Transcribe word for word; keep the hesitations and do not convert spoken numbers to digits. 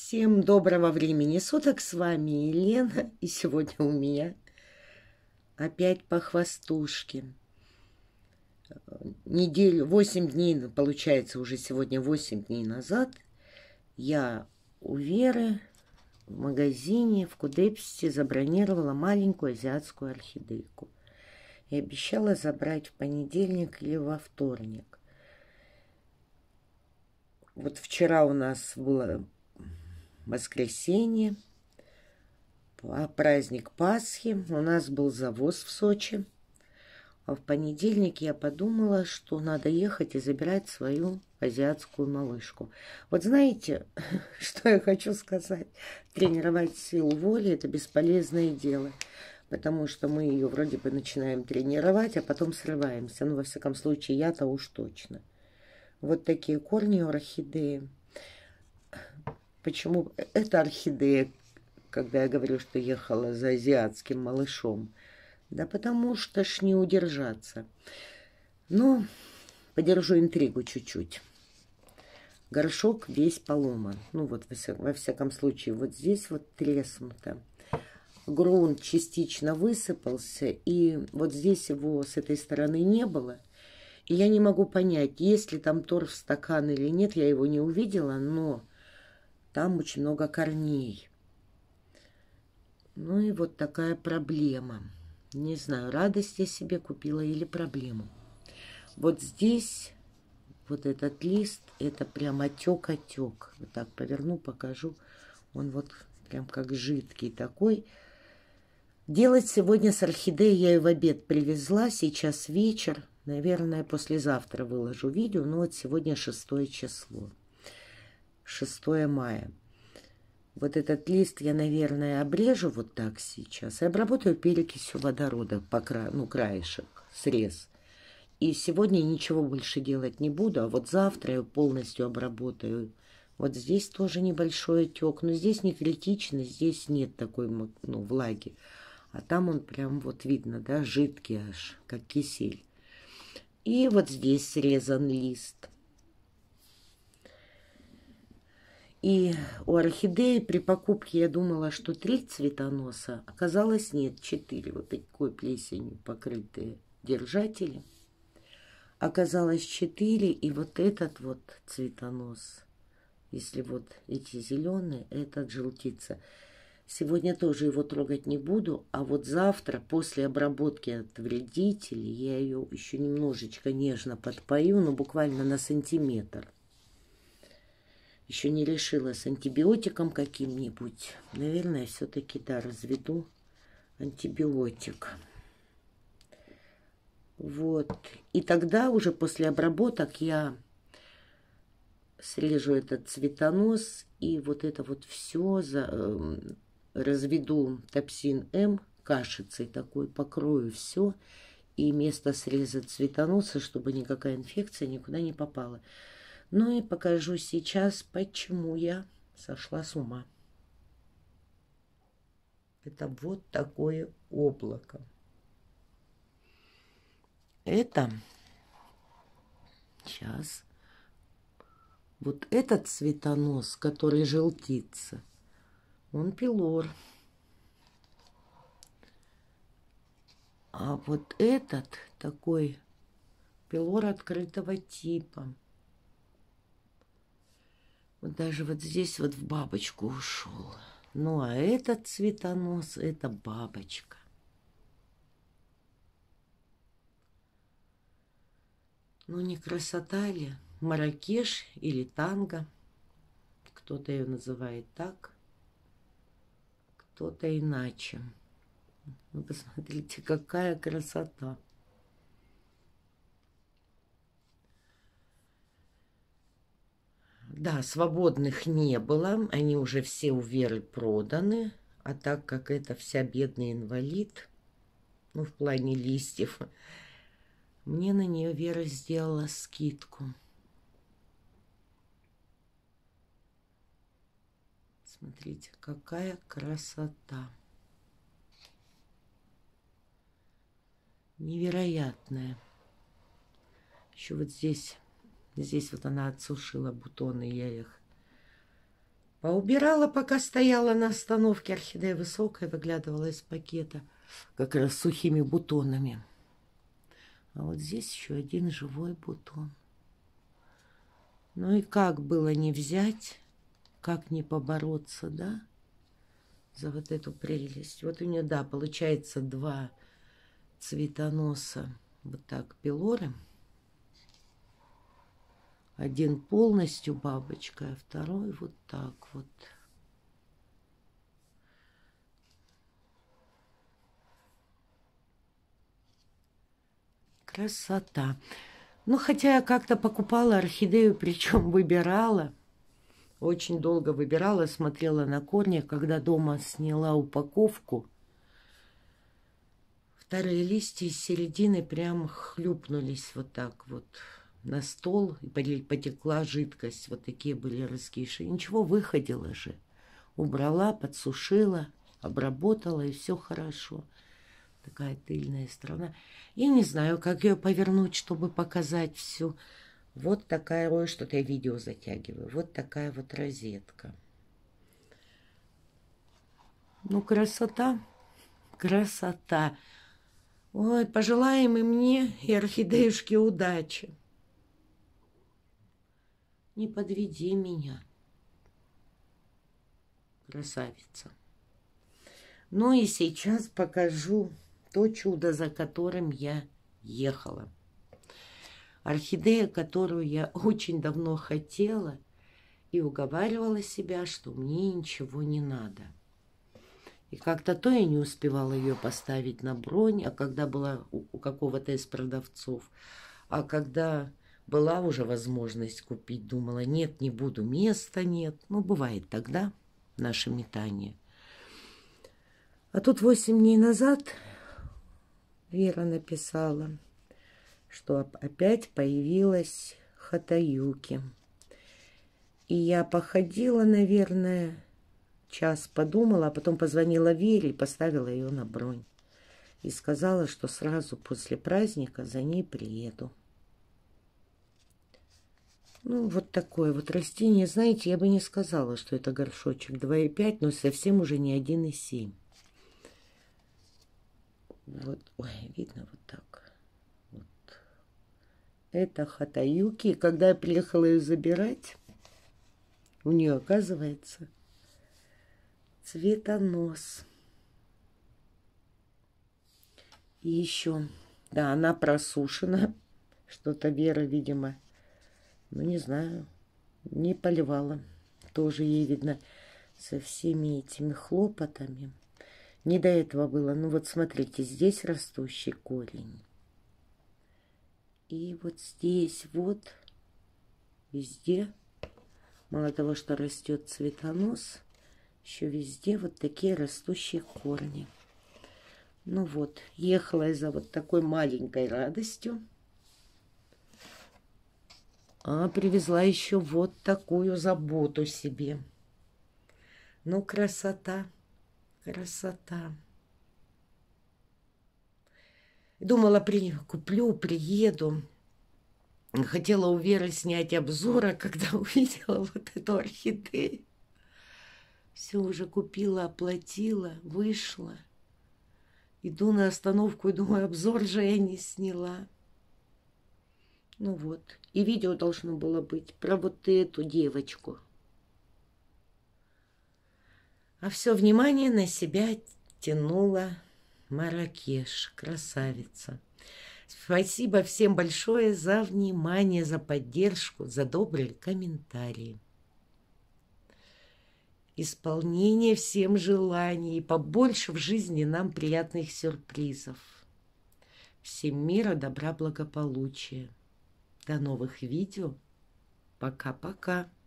Всем доброго времени суток, с вами Елена, и сегодня у меня опять по хвостушке. Неделю, восемь дней, получается уже сегодня восемь дней назад, я у Веры в магазине в Кудепсе забронировала маленькую азиатскую орхидейку и обещала забрать в понедельник или во вторник. Вот вчера у нас было воскресенье, праздник Пасхи, у нас был завоз в Сочи, а в понедельник я подумала, что надо ехать и забирать свою азиатскую малышку. Вот знаете, что я хочу сказать? Тренировать силу воли – это бесполезное дело, потому что мы ее вроде бы начинаем тренировать, а потом срываемся. Ну, во всяком случае, я-то уж точно. Вот такие корни у орхидеи. Почему это орхидея, когда я говорю, что ехала за азиатским малышом? Да потому что ж не удержаться. Ну, подержу интригу чуть-чуть. Горшок весь поломан. Ну вот, во, вся, во всяком случае, вот здесь вот треснуто. Грунт частично высыпался, и вот здесь его с этой стороны не было. И я не могу понять, есть ли там торф стакан или нет, я его не увидела, но там очень много корней. Ну и вот такая проблема. Не знаю, радость я себе купила или проблему. Вот здесь вот этот лист, это прям отек-отек. Вот так поверну, покажу. Он вот прям как жидкий такой. Делать сегодня с орхидеей я ее в обед привезла. Сейчас вечер. Наверное, послезавтра выложу видео. Но вот сегодня шестое число. шестое мая. Вот этот лист я, наверное, обрежу вот так сейчас и обработаю перекисью водорода по краю, ну, краешек, срез. И сегодня ничего больше делать не буду, а вот завтра я полностью обработаю. Вот здесь тоже небольшой отек, но здесь не критично, здесь нет такой, ну, влаги. А там он прям вот видно, да, жидкий аж, как кисель. И вот здесь срезан лист. И у орхидеи при покупке я думала, что три цветоноса. Оказалось, нет, четыре. Вот такой плесенью покрытые держатели. Оказалось четыре. И вот этот вот цветонос, если вот эти зеленые, этот желтится. Сегодня тоже его трогать не буду. А вот завтра, после обработки от вредителей, я ее еще немножечко нежно подпою, но буквально на сантиметр. Еще не решила с антибиотиком каким-нибудь. Наверное, все-таки, да, разведу антибиотик. Вот. И тогда уже после обработок я срежу этот цветонос. И вот это вот все за, э, разведу топсин М кашицей такой, покрою все. И место среза цветоноса, чтобы никакая инфекция никуда не попала. Ну и покажу сейчас, почему я сошла с ума. Это вот такое облако. Это сейчас вот этот цветонос, который желтится, он пилор. А вот этот такой пилор открытого типа. Вот даже вот здесь вот в бабочку ушел. Ну, а этот цветонос, это бабочка. Ну, не красота ли? Марракеш или танго. Кто-то ее называет так, кто-то иначе. Ну, посмотрите, какая красота. Да, свободных не было, они уже все у Веры проданы, а так как это вся бедный инвалид, ну, в плане листьев, мне на нее Вера сделала скидку. Смотрите, какая красота. Невероятная. Еще вот здесь... Здесь вот она отсушила бутоны, я их Поубирала, пока стояла на остановке. Орхидея высокая, выглядывала из пакета, как раз с сухими бутонами. А вот здесь еще один живой бутон. Ну и как было не взять, как не побороться, да, за вот эту прелесть. Вот у нее, да, получается два цветоноса вот так пилоры. Один полностью бабочка, а второй вот так вот. Красота. Ну, хотя я как-то покупала орхидею, причем выбирала. Очень долго выбирала, смотрела на корни. Когда дома сняла упаковку, вторые листья из середины прям хлюпнулись вот так вот на стол, и потекла жидкость. Вот такие были раскиши. Ничего, выходила же. Убрала, подсушила, обработала, и все хорошо. Такая тыльная сторона. Я не знаю, как ее повернуть, чтобы показать всю. Вот такая, ой, что-то я видео затягиваю. Вот такая вот розетка. Ну, красота, красота. Ой, пожелаем и мне, и орхидеюшке удачи. Не подведи меня, красавица. Ну и сейчас покажу то чудо, за которым я ехала. Орхидея, которую я очень давно хотела и уговаривала себя, что мне ничего не надо. И как-то то я не успевала ее поставить на бронь, а когда была у, у какого-то из продавцов, а когда была уже возможность купить, думала, нет, не буду, места нет. Ну, бывает тогда наше метание. А тут восемь дней назад Вера написала, что опять появилась хатаюки. И я походила, наверное, час подумала, а потом позвонила Вере и поставила ее на бронь. И сказала, что сразу после праздника за ней приеду. Ну, вот такое вот растение. Знаете, я бы не сказала, что это горшочек два и пять, но совсем уже не один и семь. Вот, ой, видно вот так. Вот. Это хатаюки. И когда я приехала ее забирать, у нее, оказывается, цветонос. И еще, да, она просушена. Что-то Вера, видимо, ну, не знаю, не поливала. Тоже ей, видно, со всеми этими хлопотами. Не до этого было. Ну, вот смотрите, здесь растущий корень. И вот здесь вот, везде, мало того, что растет цветонос, еще везде вот такие растущие корни. Ну вот, ехала я за вот такой маленькой радостью. А привезла еще вот такую заботу себе. Ну, красота, красота. Думала, при... куплю, приеду. Хотела у Веры снять обзор, а когда увидела вот эту орхидею, все уже купила, оплатила, вышла. Иду на остановку и думаю, обзор же я не сняла. Ну вот, и видео должно было быть про вот эту девочку. А все внимание на себя тянула Марракеш, красавица. Спасибо всем большое за внимание, за поддержку, за добрые комментарии. Исполнение всем желаний и побольше в жизни нам приятных сюрпризов. Всем мира, добра, благополучия. До новых видео. Пока-пока.